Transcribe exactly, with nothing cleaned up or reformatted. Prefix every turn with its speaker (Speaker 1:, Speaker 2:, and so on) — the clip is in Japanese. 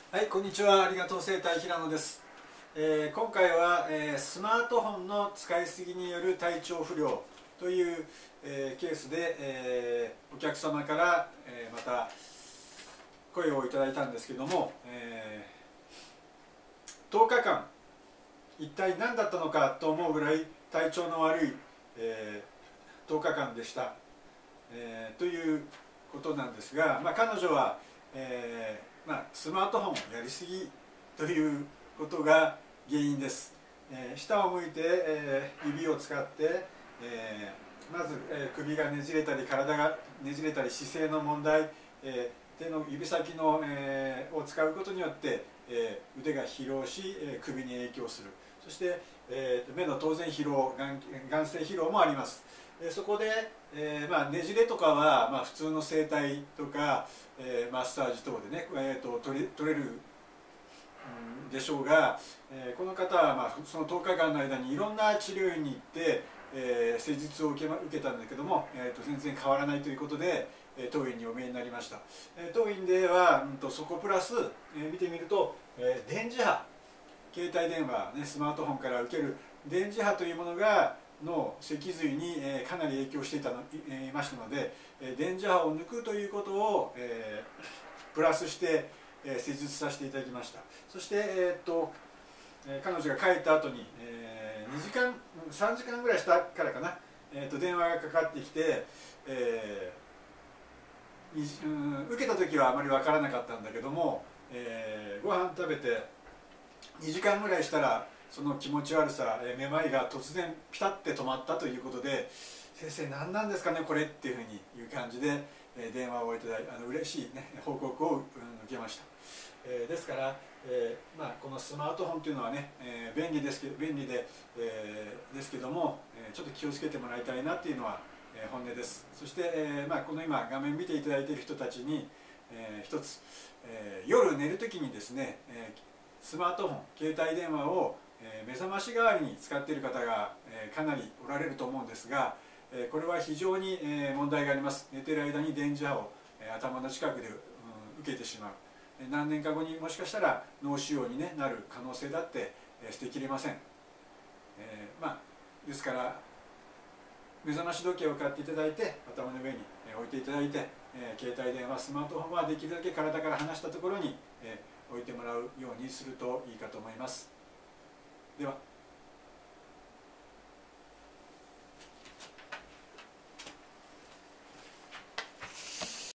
Speaker 1: はい、こんにちは。ありがとう生態平野です。えー、今回は、えー、スマートフォンの使いすぎによる体調不良という、えー、ケースで、えー、お客様から、えー、また声をいただいたんですけども、えー、とおかかん一体何だったのかと思うぐらい体調の悪い、えー、とおかかんでした、えー、ということなんですが、まあ、彼女は、えーまあ、スマートフォンをやりすぎということが原因です。えー、下を向いて、えー、指を使って、えー、まず、えー、首がねじれたり体がねじれたり姿勢の問題、えー、手の指先の、えー、を使うことによって、えー、腕が疲労し、えー、首に影響する。そして、えー、目の当然疲労、眼、眼性疲労もあります。えー、そこで、えーまあ、ねじれとかは、まあ、普通の整体とか、えー、マッサージ等でね、えー、と取れ取れるでしょうが、えー、この方は、まあ、そのとおかかんの間にいろんな治療院に行って、えー、施術を受け、ま、受けたんだけども、えー、と全然変わらないということで、えー、当院にお見えになりました。えー、当院では、うん、とそこプラス、えー、見てみると、えー、電磁波、携帯電話、ね、スマートフォンから受ける電磁波というものがの脊髄に、えー、かなり影響していたの、えー、いましたので、えー、電磁波を抜くということを、えー、プラスして、えー、施術させていただきました。そして、えー、っとえー、彼女が帰った後に、えー、にじかんさんじかんぐらいしたからかな、えー、っと電話がかかってきて、えー、うん受けた時はあまり分からなかったんだけども、えー、ご飯食べてにじかんぐらいしたらその気持ち悪さ、めまいが突然ピタッて止まったということで、先生何なんですかねこれっていうふうにいう感じで、えー、電話をいただいて、あの嬉しい、ね、報告を、うん、受けました。えー、ですから、えーまあ、このスマートフォンというのはね、えー、便利ですけど便利で、えー、ですけども、えー、ちょっと気をつけてもらいたいなっていうのは、えー、本音です。そして、えーまあ、この今画面見ていただいている人たちに、えー、一つ、えー、夜寝る時にですね、えースマートフォン、携帯電話を目覚まし代わりに使っている方がかなりおられると思うんですが、これは非常に問題があります。寝ている間に電磁波を頭の近くで受けてしまう。何年か後にもしかしたら脳腫瘍になる可能性だって捨てきれません。えー、まあですから目覚まし時計を買っていただいて頭の上に置いていただいて、携帯電話、スマートフォンはできるだけ体から離したところに置いてもらうようにするといいかと思います。では。